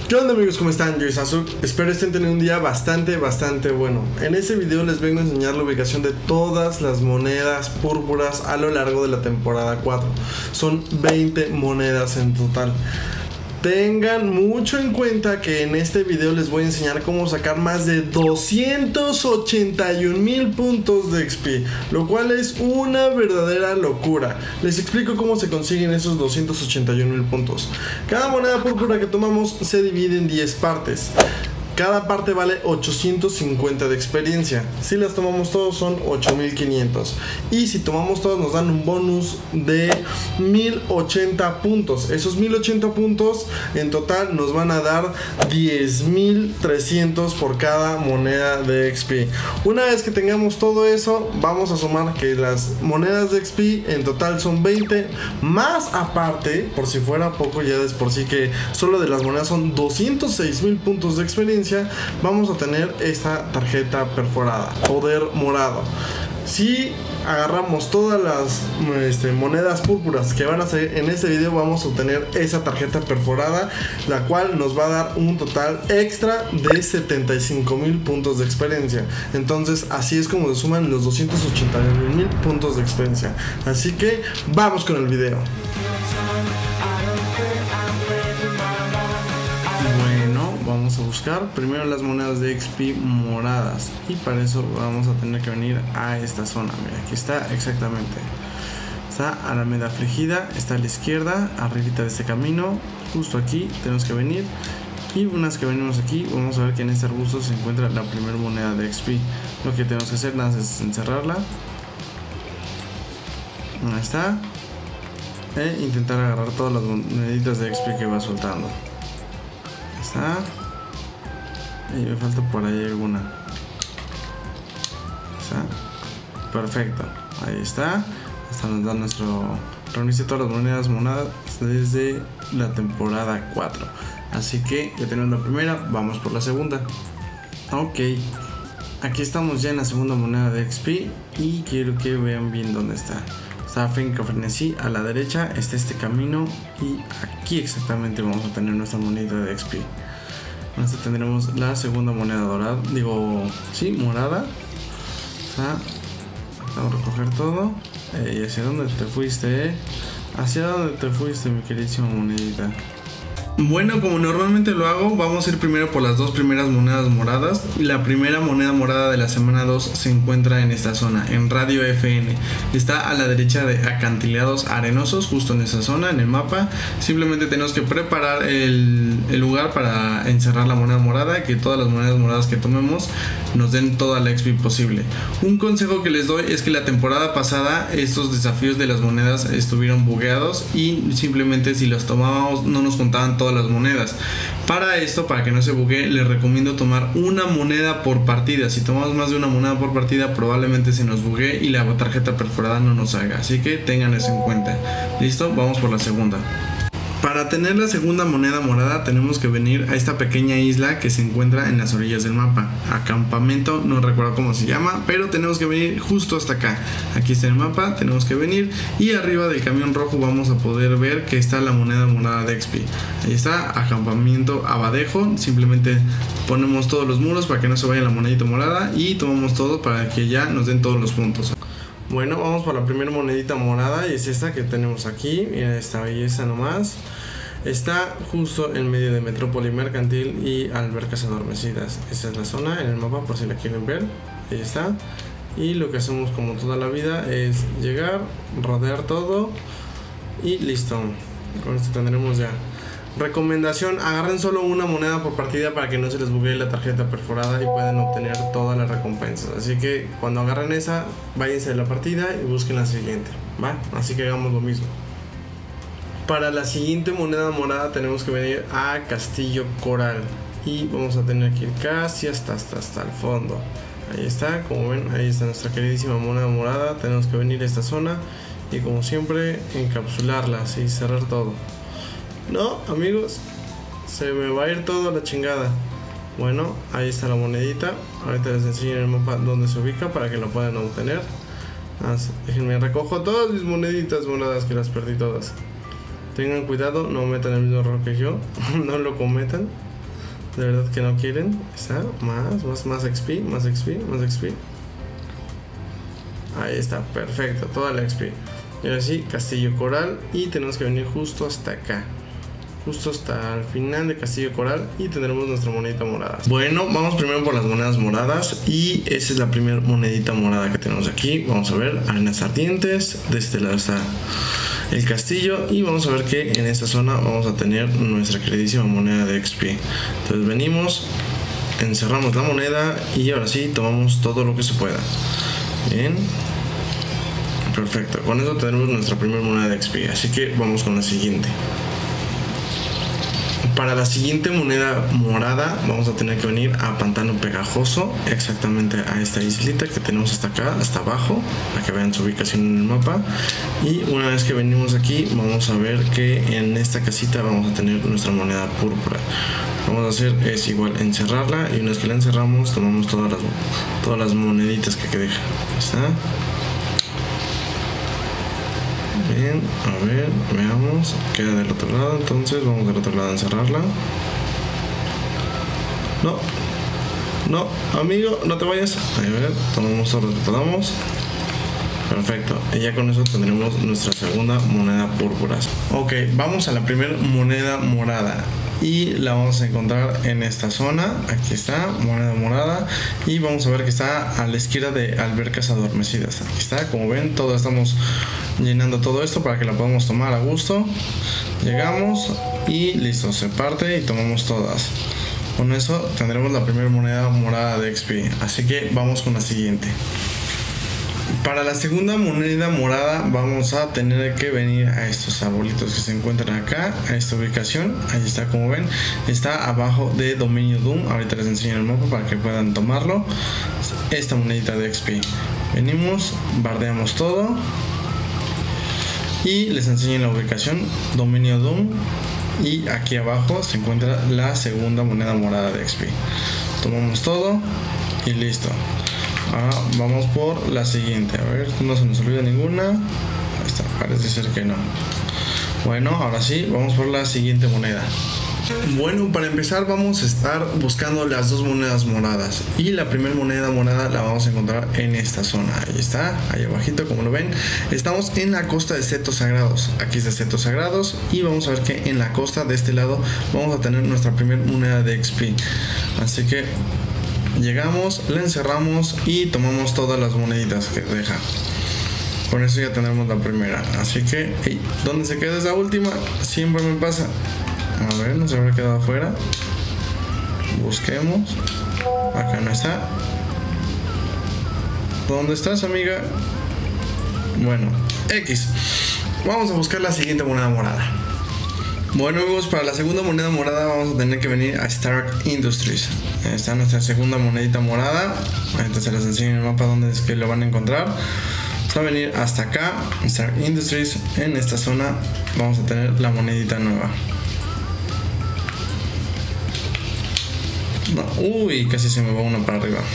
¿Qué onda amigos? ¿Cómo están? Yo soy Sasuke. Espero estén teniendo un día bastante bueno. En este video les vengo a enseñar la ubicación de todas las monedas púrpuras a lo largo de la temporada 4. Son 20 monedas en total. Tengan mucho en cuenta que en este video les voy a enseñar cómo sacar más de 281,000 puntos de XP, lo cual es una verdadera locura. Les explico cómo se consiguen esos 281,000 puntos. Cada moneda púrpura que tomamos se divide en 10 partes. Cada parte vale 850 de experiencia. Si las tomamos todos son 8500. Y si tomamos todas nos dan un bonus de 1080 puntos. Esos 1080 puntos en total nos van a dar 10,300 por cada moneda de XP. Una vez que tengamos todo eso, vamos a sumar que las monedas de XP en total son 20. Más aparte, por si fuera poco, ya es por sí que solo de las monedas son 206,000 puntos de experiencia. Vamos a tener esta tarjeta perforada, poder morado. Si agarramos todas las monedas púrpuras que van a salir en este video, vamos a obtener esa tarjeta perforada, la cual nos va a dar un total extra de 75,000 puntos de experiencia. Entonces así es como se suman los 281,000 puntos de experiencia. Así que vamos con el video. Vamos a buscar primero las monedas de XP moradas, y para eso vamos a tener que venir a esta zona. Mira, aquí está exactamente. Está Alameda Afligida, está a la izquierda, arribita de este camino, justo aquí tenemos que venir. Y una vez que venimos aquí, vamos a ver que en este arbusto se encuentra la primera moneda de XP. Lo que tenemos que hacer nada es encerrarla. Ahí está. E intentar agarrar todas las moneditas de XP que va soltando. Ahí está. Y me falta por ahí alguna. ¿Está? Perfecto, ahí está. Hasta nos da nuestro... reunirse todas las monedas moradas desde la temporada 4. Así que ya tenemos la primera, vamos por la segunda. Ok, aquí estamos ya en la segunda moneda de XP. Y quiero que vean bien dónde está. Está Finca Frenesí, a la derecha está este camino. Y aquí exactamente vamos a tener nuestra moneda de XP. Con esto tendremos la segunda moneda dorada, morada. Vamos a recoger todo. ¿Y hacia dónde te fuiste? ¿Hacia dónde te fuiste, mi queridísima monedita? Bueno, como normalmente lo hago, vamos a ir primero por las dos primeras monedas moradas. La primera moneda morada de la semana 2 se encuentra en esta zona, en Radio FN. Está a la derecha de acantilados arenosos, justo en esa zona, en el mapa. Simplemente tenemos que preparar el lugar para encerrar la moneda morada, que todas las monedas moradas que tomemos nos den toda la XP posible. Un consejo que les doy es que la temporada pasada estos desafíos de las monedas estuvieron bugueados y simplemente si los tomábamos no nos contaban todas las monedas. Para esto, para que no se bugue, les recomiendo tomar una moneda por partida. Si tomamos más de una moneda por partida, probablemente se nos bugue y la tarjeta perforada no nos salga. Así que tengan eso en cuenta. Listo, vamos por la segunda. Para tener la segunda moneda morada tenemos que venir a esta pequeña isla que se encuentra en las orillas del mapa. Acampamento, no recuerdo cómo se llama, pero tenemos que venir justo hasta acá. Aquí está el mapa, tenemos que venir y arriba del camión rojo vamos a poder ver que está la moneda morada de XP. Ahí está, acampamento Abadejo. Simplemente ponemos todos los muros para que no se vaya la monedita morada y tomamos todo para que ya nos den todos los puntos. Bueno, vamos por la primera monedita morada y es esta que tenemos aquí. Mira esta belleza nomás. Está justo en medio de Metrópoli Mercantil y Albercas Adormecidas. Esta es la zona en el mapa por si la quieren ver. Ahí está. Y lo que hacemos como toda la vida es llegar, rodear todo y listo. Con esto tendremos ya. Recomendación, agarren solo una moneda por partida para que no se les buguee la tarjeta perforada y puedan obtener todas las recompensas. Así que cuando agarren esa, váyanse de la partida y busquen la siguiente, ¿va? Así que hagamos lo mismo. Para la siguiente moneda morada tenemos que venir a Castillo Coral y vamos a tener que ir casi hasta el fondo. Ahí está, como ven, ahí está nuestra queridísima moneda morada. Tenemos que venir a esta zona y como siempre encapsularla, así, cerrar todo. No, amigos, se me va a ir todo a la chingada. Bueno, ahí está la monedita. Ahorita les enseño en el mapa dónde se ubica para que lo puedan obtener. Déjenme recojo todas mis moneditas moradas que las perdí todas. Tengan cuidado, no metan el mismo error que yo. No lo cometan. De verdad que no quieren. Está, más XP, más XP, más XP. Ahí está, perfecto, toda la XP. Y ahora sí, Castillo Coral. Y tenemos que venir justo hasta acá. Justo hasta el final de Castillo Coral. Y tendremos nuestra monedita morada. Bueno, vamos primero por las monedas moradas. Y esa es la primera monedita morada que tenemos aquí. Vamos a ver, arenas ardientes. De este lado está el castillo. Y vamos a ver que en esta zona vamos a tener nuestra queridísima moneda de XP. Entonces venimos, encerramos la moneda. Y ahora sí, tomamos todo lo que se pueda. Bien, perfecto, con eso tenemos nuestra primera moneda de XP. Así que vamos con la siguiente. Para la siguiente moneda morada vamos a tener que venir a Pantano Pegajoso, exactamente a esta islita que tenemos hasta acá, hasta abajo, para que vean su ubicación en el mapa. Y una vez que venimos aquí vamos a ver que en esta casita vamos a tener nuestra moneda púrpura. Lo que vamos a hacer es igual encerrarla, y una vez que la encerramos tomamos todas las moneditas que deja. ¿Está? Bien, a ver, veamos. Queda del otro lado, entonces vamos del otro lado a encerrarla. No, amigo, no te vayas. A ver, tomamos todo lo que podamos. Perfecto, y ya con eso tendremos nuestra segunda moneda púrpura. Ok, vamos a la primera moneda morada. Y la vamos a encontrar en esta zona. Aquí está, moneda morada. Y vamos a ver que está a la izquierda de albercas adormecidas. Aquí está, como ven, todos estamos llenando todo esto para que la podamos tomar a gusto. Llegamos y listo, se parte y tomamos todas. Con eso tendremos la primera moneda morada de XP. Así que vamos con la siguiente. Para la segunda moneda morada vamos a tener que venir a estos arbolitos que se encuentran acá, a esta ubicación. Ahí está, como ven, está abajo de Dominio Doom. Ahorita les enseño el mapa para que puedan tomarlo. Esta monedita de XP. Venimos, bardeamos todo y les enseño la ubicación, Dominio Doom. Y aquí abajo se encuentra la segunda moneda morada de XP. Tomamos todo y listo. Vamos por la siguiente. A ver, no se nos olvida ninguna. Ahí está, parece ser que no. Bueno, ahora sí, vamos por la siguiente moneda. Bueno, para empezar vamos a estar buscando las dos monedas moradas. Y la primera moneda morada la vamos a encontrar en esta zona. Ahí está, ahí abajito, como lo ven. Estamos en la costa de Setos Sagrados. Aquí está Setos Sagrados. Y vamos a ver que en la costa de este lado vamos a tener nuestra primera moneda de XP. Así que llegamos, la encerramos y tomamos todas las moneditas que deja. Con eso ya tenemos la primera. Así que, hey, ¿dónde se queda esa última? Siempre me pasa. A ver, no se habrá quedado afuera. Busquemos. Acá no está. ¿Dónde estás, amiga? Bueno, X. Vamos a buscar la siguiente moneda morada. Bueno, amigos, para la segunda moneda morada vamos a tener que venir a Stark Industries. Está nuestra segunda monedita morada. Ahorita se les enseño en el mapa donde es que lo van a encontrar. Va a venir hasta acá, Stark Industries. En esta zona vamos a tener la monedita nueva. No, uy, casi se me va una para arriba.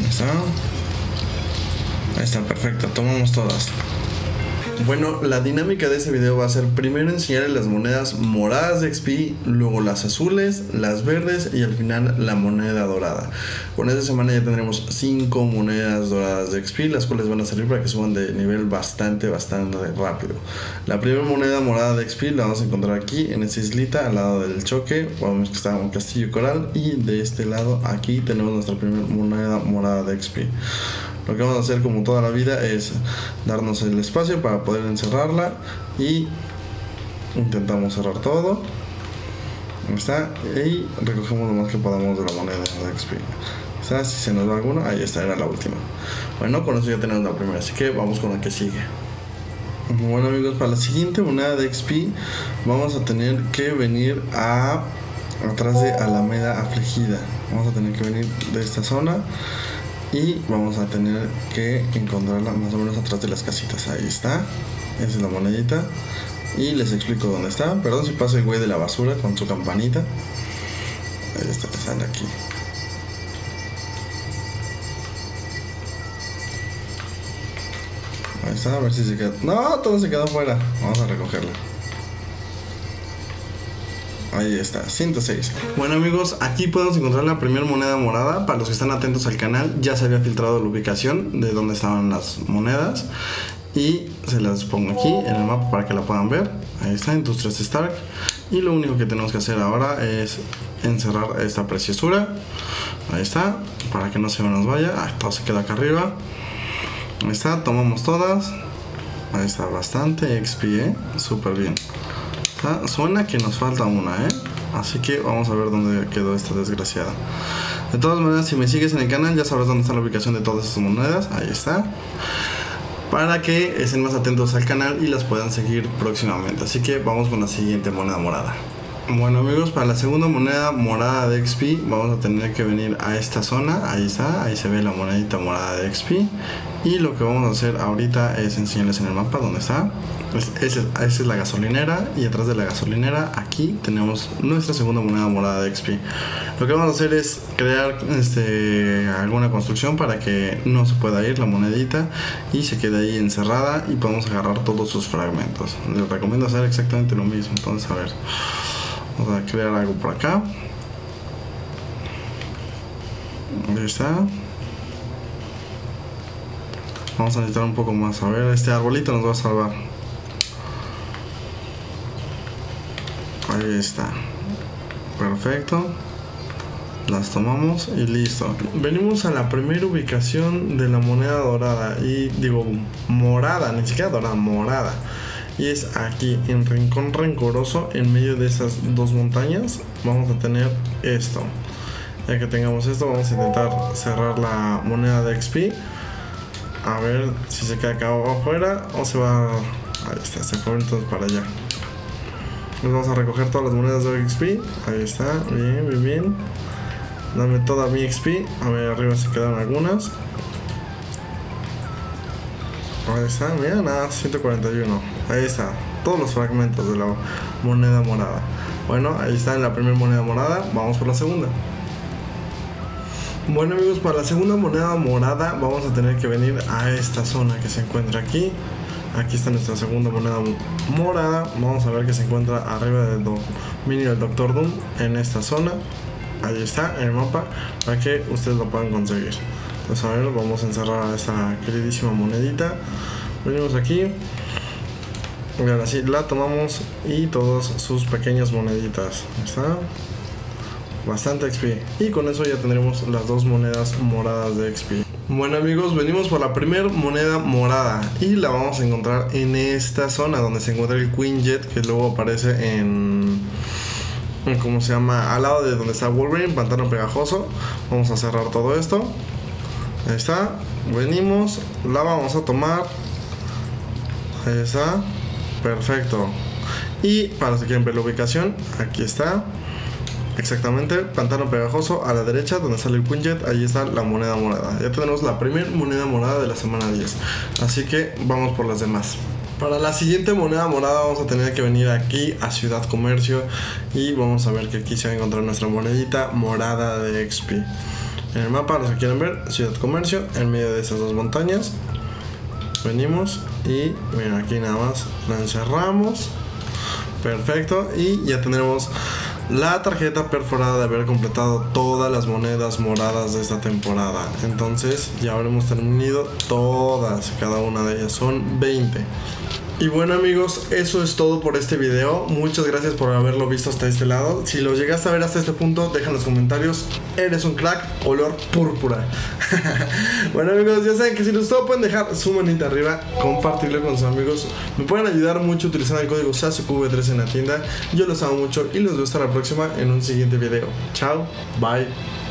Ahí está, perfecto. Tomamos todas. Bueno, la dinámica de este video va a ser primero enseñarles las monedas moradas de XP, luego las azules, las verdes y al final la moneda dorada. Con esta semana ya tendremos 5 monedas doradas de XP, las cuales van a servir para que suban de nivel bastante rápido. La primera moneda morada de XP la vamos a encontrar aquí en esta islita al lado del choque. Vamos que está un castillo coral y de este lado aquí tenemos nuestra primera moneda morada de XP. Lo que vamos a hacer como toda la vida es darnos el espacio para poder encerrarla y intentamos cerrar todo. Ahí está, y recogemos lo más que podamos de la moneda de XP. ¿Está? Si se nos va alguna, ahí está, era la última. Bueno, con eso ya tenemos la primera, así que vamos con la que sigue. Bueno, amigos, para la siguiente moneda de XP vamos a tener que venir atrás de Alameda Afligida. Vamos a tener que venir de esta zona y vamos a tener que encontrarla más o menos atrás de las casitas. Ahí está, esa es la monedita. Y les explico dónde está. Perdón si pasa el güey de la basura con su campanita. Ahí está, sale aquí. Ahí está, a ver si se queda. No, todo se quedó fuera. Vamos a recogerla. Ahí está, 106. Bueno amigos, aquí podemos encontrar la primera moneda morada. Para los que están atentos al canal, ya se había filtrado la ubicación de dónde estaban las monedas y se las pongo aquí en el mapa para que la puedan ver. Ahí está, Industrias Stark. Y lo único que tenemos que hacer ahora es encerrar esta preciosura. Ahí está, para que no se nos vaya. Todo se queda acá arriba. Ahí está, tomamos todas. Ahí está, bastante XP, súper bien. Suena que nos falta una, así que vamos a ver dónde quedó esta desgraciada. De todas maneras, si me sigues en el canal ya sabrás dónde está la ubicación de todas estas monedas. Ahí está, para que estén más atentos al canal y las puedan seguir próximamente. Así que vamos con la siguiente moneda morada. Bueno amigos, para la segunda moneda morada de XP vamos a tener que venir a esta zona. Ahí está, ahí se ve la monedita morada de XP. Y lo que vamos a hacer ahorita es enseñarles en el mapa dónde está. Esa es la gasolinera, y atrás de la gasolinera aquí tenemos nuestra segunda moneda morada de XP. Lo que vamos a hacer es crear alguna construcción para que no se pueda ir la monedita y se quede ahí encerrada y podemos agarrar todos sus fragmentos. Les recomiendo hacer exactamente lo mismo. Entonces, a ver, vamos a crear algo por acá. Ahí está. Vamos a necesitar un poco más. A ver, este arbolito nos va a salvar. Ahí está, perfecto. Las tomamos y listo. Venimos a la primera ubicación de la moneda dorada. Y digo morada, ni siquiera dorada, morada. Y es aquí, en Rincón Rencoroso, en medio de esas dos montañas. Vamos a tener esto. Ya que tengamos esto, vamos a intentar cerrar la moneda de XP. A ver si se queda acá afuera o se va. Ahí está, se fue entonces para allá. Nos vamos a recoger todas las monedas de XP. Ahí está, bien, bien, bien. Dame toda mi XP. A ver, arriba se quedan algunas. Ahí está, mira, nada, 141. Ahí está, todos los fragmentos de la moneda morada. Bueno, ahí está la primera moneda morada. Vamos por la segunda. Bueno amigos, para la segunda moneda morada vamos a tener que venir a esta zona que se encuentra aquí. Aquí está nuestra segunda moneda morada. Vamos a ver que se encuentra arriba del dominio del Doctor Doom, en esta zona. Ahí está, en el mapa, para que ustedes lo puedan conseguir. Entonces, a ver, vamos a encerrar a esta queridísima monedita. Venimos aquí. Y ahora sí, la tomamos y todas sus pequeñas moneditas. Ahí está. Bastante XP. Y con eso ya tendremos las dos monedas moradas de XP. Bueno amigos, venimos por la primera moneda morada y la vamos a encontrar en esta zona donde se encuentra el Quinjet, que luego aparece en ¿cómo se llama? Al lado de donde está Wolverine, Pantano Pegajoso. Vamos a cerrar todo esto. Ahí está. Venimos, la vamos a tomar. Ahí está. Perfecto. Y para los que quieren ver la ubicación, aquí está. Exactamente, Pantano Pegajoso a la derecha donde sale el Quinjet, ahí está la moneda morada. Ya tenemos la primera moneda morada de la semana 10. Así que vamos por las demás. Para la siguiente moneda morada vamos a tener que venir aquí a Ciudad Comercio. Y vamos a ver que aquí se va a encontrar nuestra monedita morada de XP. En el mapa, los que quieren ver, Ciudad Comercio, en medio de esas dos montañas. Venimos y miren, aquí nada más la encerramos. Perfecto, y ya tendremos la tarjeta perforada de haber completado todas las monedas moradas de esta temporada. Entonces ya habremos terminado todas, cada una de ellas, son 20. Y bueno amigos, eso es todo por este video. Muchas gracias por haberlo visto hasta este lado. Si lo llegaste a ver hasta este punto, deja en los comentarios. Eres un crack, color púrpura. Bueno amigos, ya saben que si les gustó pueden dejar su manita arriba, compartirlo con sus amigos. Me pueden ayudar mucho utilizando el código SASUKV3 en la tienda. Yo los amo mucho y los veo hasta la próxima en un siguiente video. Chao, bye.